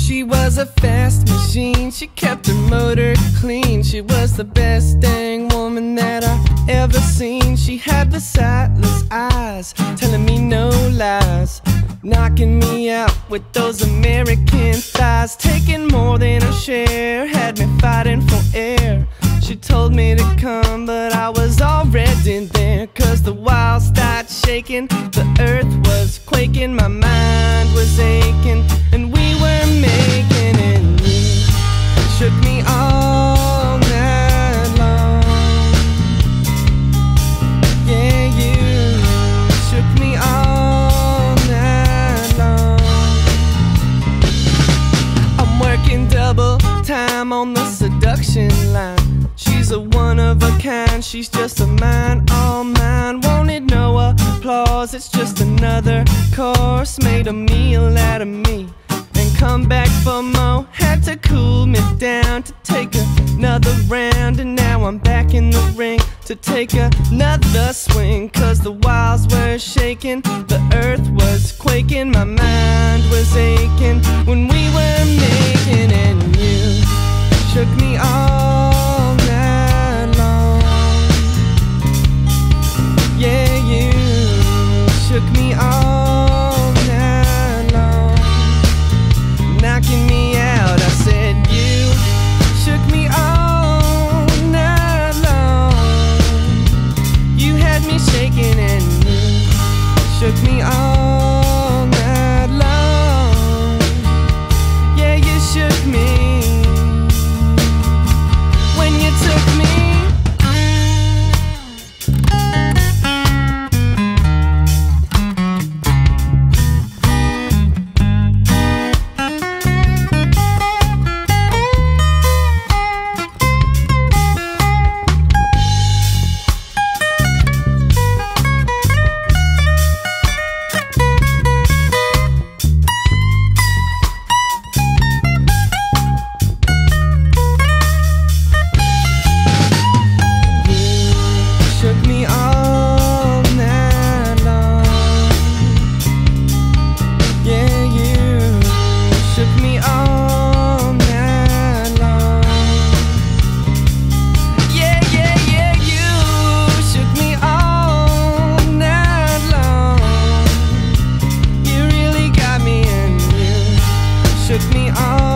She was a fast machine, she kept her motor clean. She was the best dang woman that I ever seen. She had the sightless eyes, telling me no lies, knocking me out with those American thighs. Taking more than a share, had me fighting for air. She told me to come, but I was already there. Cause the wild started shaking, the earth was quaking, my mind was aching, and we were making it. You shook me all night long. Yeah, you shook me all night long. I'm working double time on the seduction line. She's a one of a kind, she's just a mine, all mine. Wanted no applause, it's just another course. Made a meal out of me and come back for more. Had to cool me down to take another round, and now I'm back in the ring to take another swing. Cause the walls were shaking, the earth was quaking, my mind was aching when we were making it. And you shook me all night long. Yeah, you shook me all night long, knocking me out. I said you shook me all night long. You had me shaking and you shook me all night long. Yeah, you shook me when you took me. Shook me all